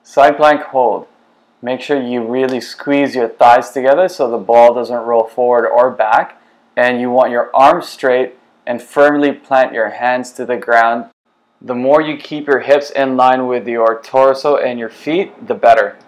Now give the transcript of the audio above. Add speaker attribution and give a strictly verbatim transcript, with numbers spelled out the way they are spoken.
Speaker 1: Side plank hold. Make sure you really squeeze your thighs together so the ball doesn't roll forward or back. And you want your arms straight and firmly plant your hands to the ground. The more you keep your hips in line with your torso and your feet, the better.